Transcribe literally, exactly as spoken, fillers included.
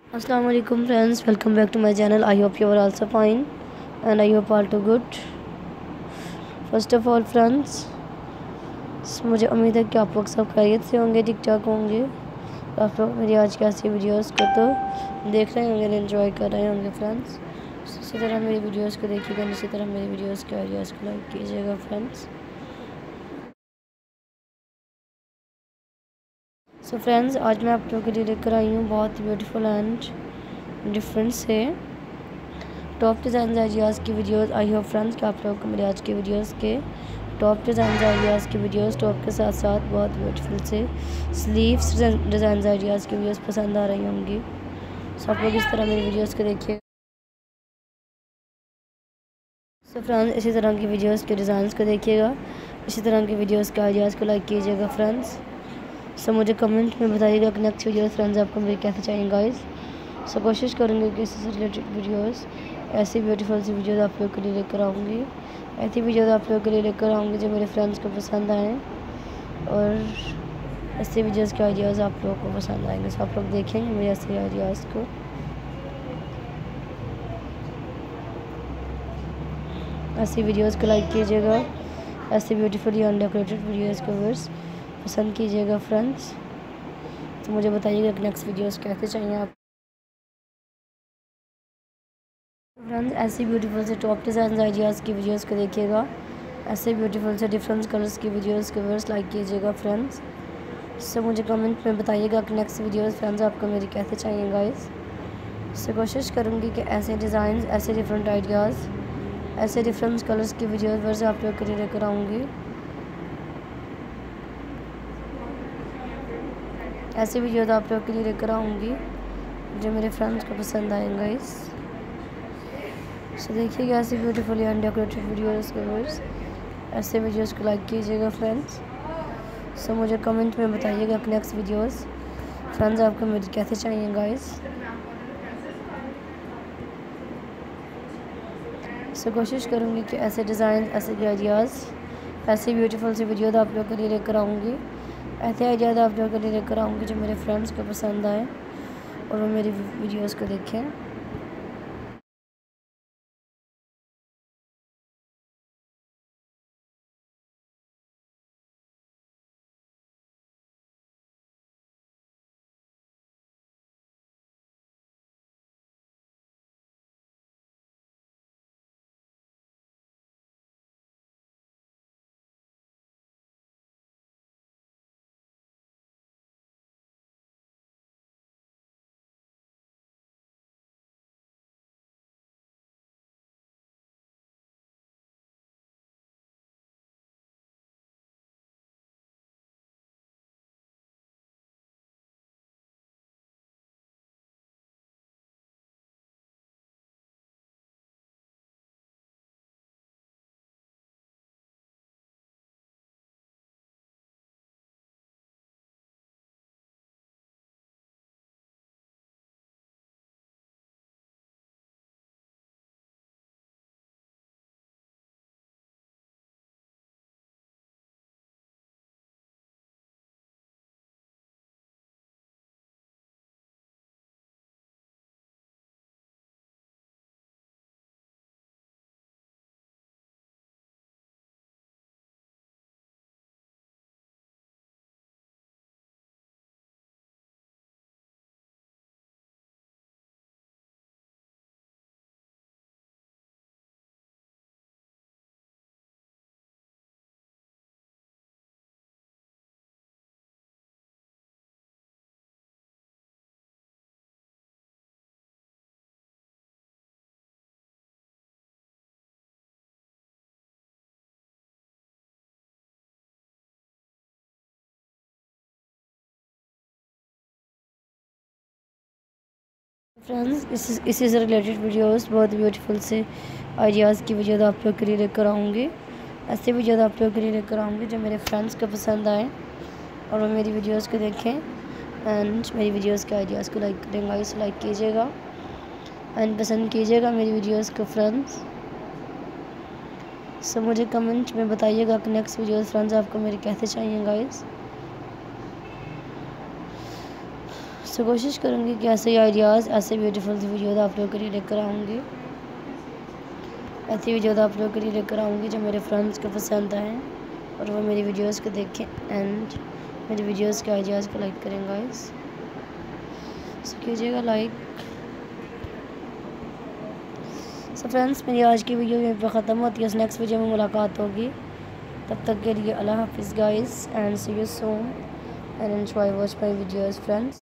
अस्सलाम वालेकुम friends, welcome back to my channel. I hope you are also fine and I hope all too good. First of all friends, मुझे उम्मीद है कि आप लोग सब खैरियत से होंगे, ठीक ठाक होंगे। आप लोग मेरी आज की ऐसी वीडियोस को तो देख रहे होंगे, एंजॉय कर रहे होंगे फ्रेंड्स। इसी तरह मेरी वीडियोस को देखिएगा, इसी तरह मेरी वीडियोस के आइडियाज़ को लाइक कीजिएगा फ्रेंड्स। सो फ्रेंड्स, आज मैं आप लोगों के लिए लेकर आई हूँ बहुत ही ब्यूटीफुल एंड डिफरेंट से टॉप डिज़ाइन आइडियाज़ की वीडियोस। आई होप फ्रेंड्स कि आप लोगों को मेरे आज के वीडियोस के टॉप डिज़ाइन आइडियाज़ की वीडियोस टॉप के साथ साथ बहुत ब्यूटीफुल से स्लीव्स डिज़ाइन आइडियाज़ की वीडियोस पसंद आ रही होंगी। सो आप लोग इस तरह मेरी वीडियोस को देखिए। सो फ्रेंड्स, इसी तरह की वीडियोस के डिज़ाइंस को देखिएगा, इसी तरह की वीडियोस के आइडियाज़ को लाइक कीजिएगा फ्रेंड्स। सो मुझे कमेंट में बताइएगा कि नेक्स्ट वीडियोस फ्रेंड्स आपको मेरे कैसे चाहिए गाइस। सो कोशिश करूँगी कि इससे रिलेटेड वीडियोस, ऐसी ब्यूटीफुल सी वीडियोस आप लोगों के लिए लेकर आऊँगी। ऐसी वीडियोस आप लोगों के लिए लेकर आऊँगी जो मेरे फ्रेंड्स को पसंद आएँ और ऐसे वीडियोस के आइडियाज़ आप लोगों को पसंद आएंगे। सो आप लोग देखेंगे मेरे ऐसे आइडियाज़ को। ऐसी वीडियोस को लाइक कीजिएगा, ऐसे ब्यूटीफुली अनडेकोरेटेड वीडियोस को वर्स पसंद कीजिएगा फ्रेंड्स। तो मुझे बताइएगा कि नेक्स्ट वीडियोस कैसे चाहिए आप फ्रेंड्स। ऐसी ब्यूटीफुल से टॉप डिज़ाइन आइडियाज़ की वीडियोस को देखिएगा, ऐसे ब्यूटीफुल से डिफरेंट कलर्स की वीडियोस के वर्स लाइक कीजिएगा फ्रेंड्स। सो मुझे कमेंट में बताइएगा कि नेक्स्ट वीडियोस फ्रेंड्स आपको मेरी कैसे चाहिए गाइस। सो कोशिश करूँगी कि ऐसे डिज़ाइन, ऐसे डिफरेंट आइडियाज़, ऐसे डिफरेंट कलर्स की वीडियोस वर्स आप लोग के लिए लेकर आऊँगी। ऐसी वीडियोस आप लोग के लिए लेकर आऊँगी जो मेरे फ्रेंड्स को पसंद आएंगे गाइस। सो देखिएगा ऐसी ब्यूटीफुली अनडेकोरेटेड वीडियोस के वर्स, ऐसे वीडियोस को लाइक कीजिएगा फ्रेंड्स। सो मुझे कमेंट में बताइएगा कि नेक्स्ट वीडियोस फ्रेंड्स आपको मेरी कैसे चाहिए गाइस। सो कोशिश करूँगी कि ऐसे डिज़ाइन, ऐसे आइडियाज़, ऐसी ब्यूटीफुल सी वीडियोस आप लोगों के लिए लेकर आऊँगी। ऐसे आइडियाज़ आप लोगों के लिए लेकर आऊँगी जो मेरे फ्रेंड्स को पसंद आए और वो मेरी वीडियोस को देखें। फ्रेंड्स, इस इसी से रिलेटेड वीडियोस, बहुत ब्यूटीफुल से आइडियाज़ की वीडियोस आप लोग के लिए लेकर आऊँगी। ऐसे वीडियोस आप लोग के लिए लेकर आऊँगी जो मेरे फ्रेंड्स को पसंद आए और वो मेरी वीडियोस को देखें एंड मेरी वीडियोस के आइडियाज़ को लाइक करें गाइस। लाइक कीजिएगा एंड पसंद कीजिएगा मेरी वीडियोस को फ्रेंड्स। सो मुझे कमेंट में बताइएगा कि नेक्स्ट वीडियोस फ्रेंड्स आपको मेरी कैसे चाहिए गाइस। सो कोशिश करूँगी कि ऐसे आइडियाज़, ऐसे ब्यूटीफुल सी वीडियोज़ आप लोगों के लिए लेकर आऊँगी, ऐसी वीडियोज़ आप लोगों के लिए लेकर आऊँगी जो मेरे फ्रेंड्स को पसंद आएँ और वो मेरी वीडियोज़ को देखें एंड मेरी वीडियोज़ के आइडियाज़ को लाइक करें गाइस। सो कीजिएगा लाइक। सो फ्रेंड्स, मेरी आज की वीडियो यहीं पे ख़त्म होती है। नेक्स्ट वीडियो में मुलाकात होगी, तब तक के लिए अल्लाह हाफिज़ guys and see you soon and enjoy watch my videos friends.